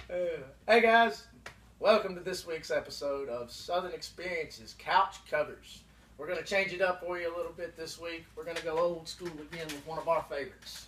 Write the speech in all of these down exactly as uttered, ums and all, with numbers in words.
Hey guys, welcome to this week's episode of Southern Experiences Couch Covers. We're going to change it up for you a little bit this week. We're going to go old school again with one of our favorites.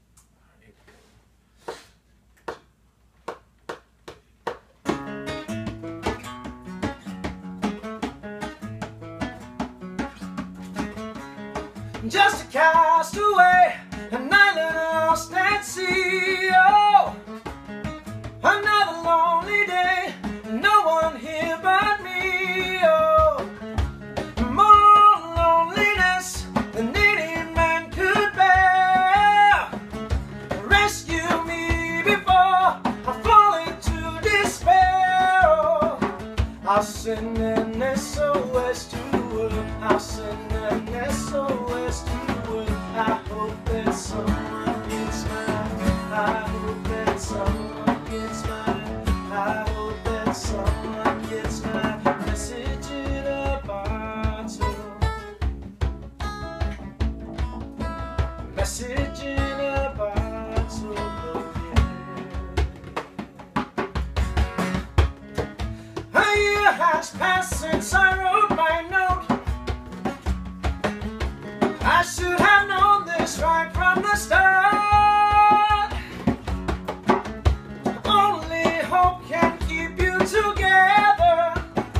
Just a castaway, an island lost at sea. Oh, another lonely day, no one here but me. Oh, more loneliness than any man could bear. Rescue me before I fall into despair. Oh, I'll send an S O S to the world. I'll send an S O S to the world. I hope that someone gets mine. I hope that someone gets mine. I hope that someone gets my message in a bottle. Message in a bottle. Yeah. A year has passed since I wrote my note. I should have known this right from the start. Only hope can keep you together.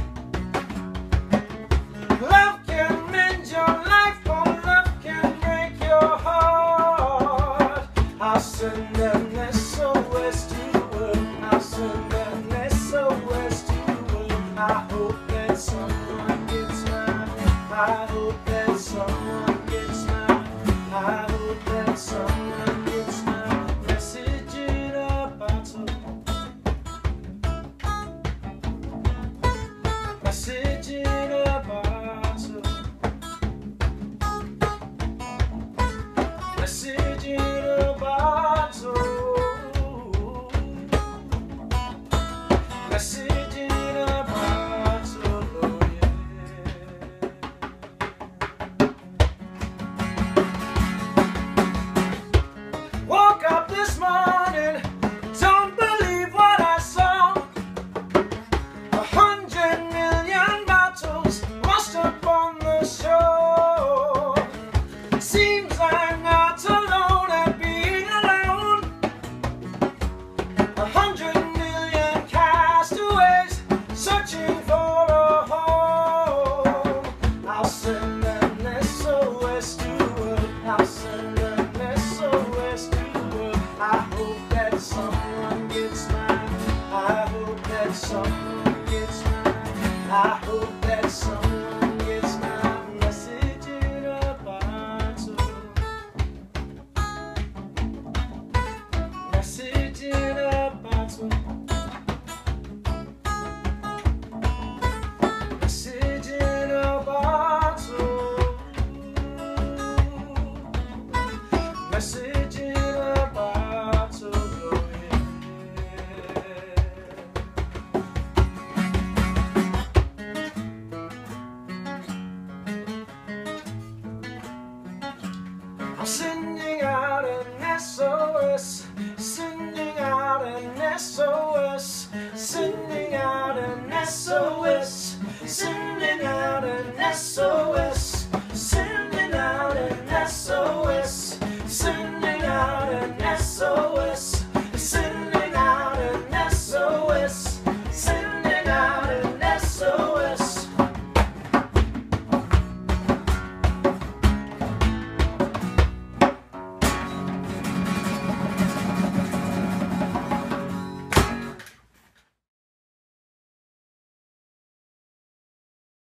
Love can mend your life, but love can break your heart. I'll send an S O S to the world. I'll send an S O S to the world. I hope that someone gets mine. I hope that someone gets mine. I hope that someone gets my message in a bottle. Message in a bottle. Message in a bottle. Message in a bottle. Oh yeah. Woke up this morning, don't believe what I saw. A hundred million bottles washed up on the shore. Seems I'm not alone at being alone. A hundred million castaways searching for a home. I'll send an S O S to the world. I'll send an S O S to the world. I hope that someone gets mine. I hope that someone gets mine. I hope that someone gets my message in a bottle. Message in a bottle. Message in a bottle. Message in a bottle. Oh yeah. I'm sending out an S O S, sending out an S O S.